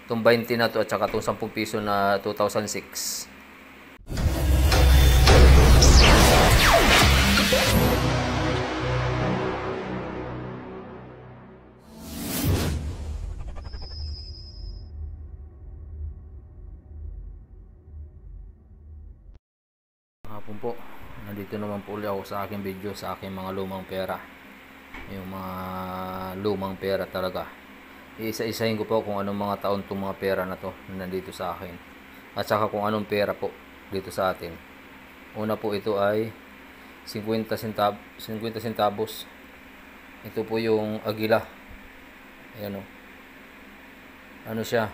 Itong 20 na to at saka itong 10 piso na 2006. Hapon po, nandito naman po ulit ako sa aking video, sa aking mga lumang pera. Yung mga lumang pera talaga. Iisa-isahin ko po kung anong mga taon itong mga pera na to na nandito sa akin. At saka kung anong pera po dito sa atin. Una po, ito ay 50 centavos. Ito po yung Agila. Ayan o. Ano siya?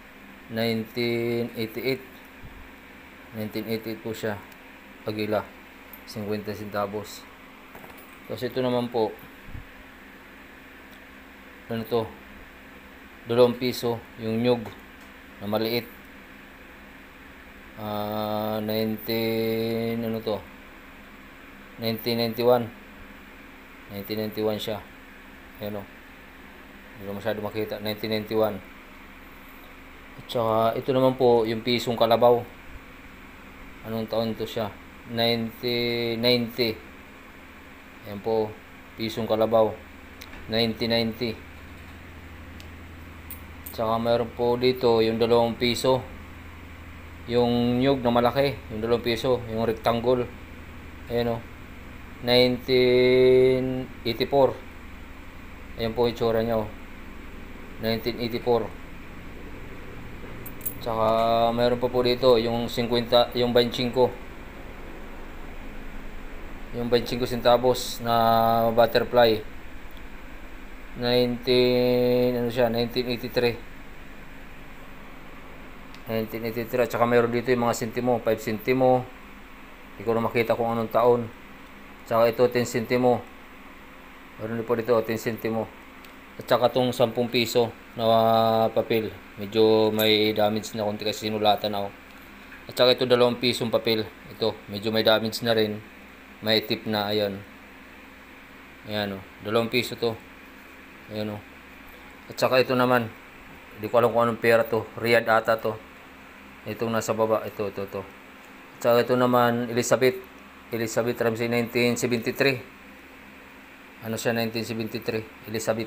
1988. 1988 po siya. Agila. 50 centavos. Tapos ito naman po. Ano to? 2 piso. Yung nyug na maliit. 1991 siya. Ayan o. Hindi ko masyado makita. 1991. At saka ito naman po yung pisong kalabaw. Anong taon to siya? 1990. Ayan po, pisong kalabaw. 1990. Tsaka mayroon po dito yung 2 piso. Yung nyug na malaki, yung 2 piso, yung rectangle. Ayan o. 1984. Ayan po itsura niya o. 1984. Tsaka mayroon pa po dito yung 50, yung 25. Yung 25 centavos na butterfly. 1983. 1983. At saka mayroon dito yung mga sentimo, 5 sentimo. Hindi ko na makita kung anong taon. Tsaka ito 10 sentimo. Mayroon din po dito 10 sentimo. At saka itong 10 piso na papel. Medyo may damage na konti kasi sinulatan ako. At saka ito 2 pisong papel. Ito, medyo may damage na rin. May tip na, ayan. Ayan o, 2 piso to. Ayan o. At saka ito naman, hindi ko alam kung anong pera to. Riyadh ata to. Itong nasa baba, ito. At saka ito naman, Elizabeth Ramsey, 1973. Ano siya, 1973, Elizabeth.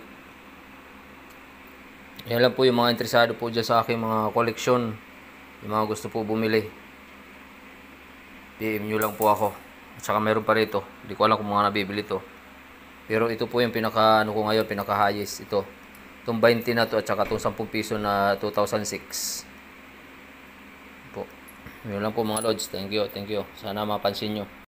Yan lang po yung mga interesado po dyan sa aking mga koleksyon. Yung mga gusto po bumili. PM nyo lang po ako. At saka meron pa rito. Hindi ko alam kung mga nabibili to. Pero ito po yung pinaka, ano ko ngayon, pinaka highest. Ito. Itong 20 na to at saka itong 10 piso na 2006. Po. Yun lang po mga lods. Thank you. Sana mapansin nyo.